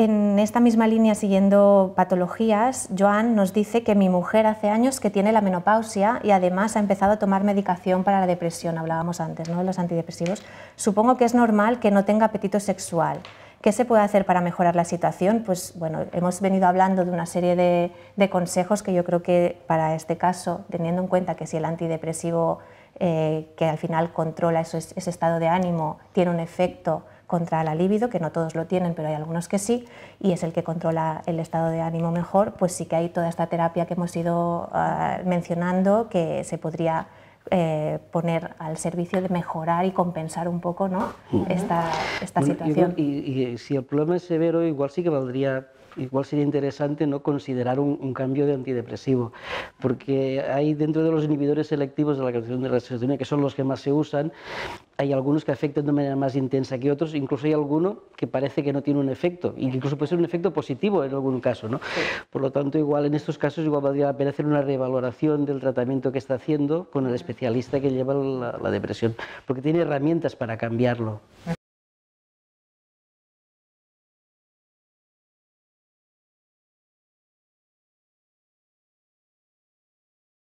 En esta misma línea, siguiendo patologías, Joan nos dice que mi mujer hace años que tiene la menopausia y además ha empezado a tomar medicación para la depresión, hablábamos antes, ¿no?, de los antidepresivos. Supongo que es normal que no tenga apetito sexual. ¿Qué se puede hacer para mejorar la situación? Pues bueno, hemos venido hablando de una serie de consejos que yo creo que para este caso, teniendo en cuenta que si el antidepresivo que al final controla ese estado de ánimo tiene un efecto contra la libido, que no todos lo tienen, pero hay algunos que sí, y es el que controla el estado de ánimo mejor, pues sí que hay toda esta terapia que hemos ido mencionando que se podría poner al servicio de mejorar y compensar un poco, ¿no?, esta situación. Y si el problema es severo, igual sí que valdría... Igual sería interesante, ¿no?, considerar un cambio de antidepresivo, porque hay dentro de los inhibidores selectivos de la captación de la serotonina, que son los que más se usan, hay algunos que afectan de manera más intensa que otros, incluso hay alguno que parece que no tiene un efecto, e incluso puede ser un efecto positivo en algún caso, ¿no? Sí. Por lo tanto, igual en estos casos igual valdría la pena hacer una reevaluación del tratamiento que está haciendo con el especialista que lleva la depresión, porque tiene herramientas para cambiarlo.